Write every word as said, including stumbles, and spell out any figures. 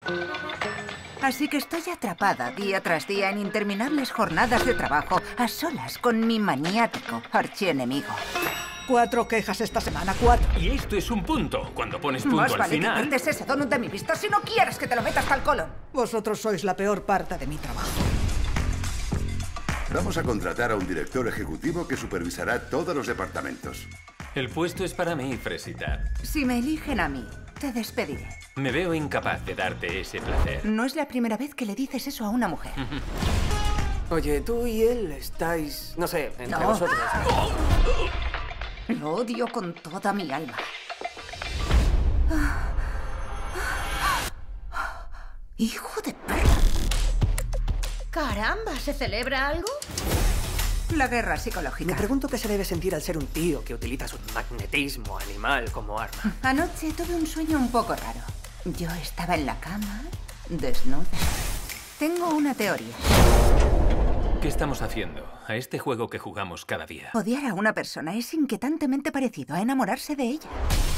Así que estoy atrapada día tras día en interminables jornadas de trabajo a solas con mi maniático archienemigo. Cuatro quejas esta semana, cuatro. Y esto es un punto. Cuando pones punto Más al vale final... que quites ese donut de mi vista si no quieres que te lo metas hasta el colon. Vosotros sois la peor parte de mi trabajo. Vamos a contratar a un director ejecutivo que supervisará todos los departamentos. El puesto es para mí, Fresita. Si me eligen a mí, te despediré. Me veo incapaz de darte ese placer. No es la primera vez que le dices eso a una mujer. Oye, tú y él estáis, no sé, entre No. vosotros. Lo odio con toda mi alma. ¡Hijo de perra! Caramba, ¿se celebra algo? La guerra Me psicológica. pregunto qué se debe sentir al ser un tío que utiliza su magnetismo animal como arma. Anoche tuve un sueño un poco raro. Yo estaba en la cama, desnuda. Tengo una teoría. ¿Qué estamos haciendo? A este juego que jugamos cada día. Odiar a una persona es inquietantemente parecido a enamorarse de ella.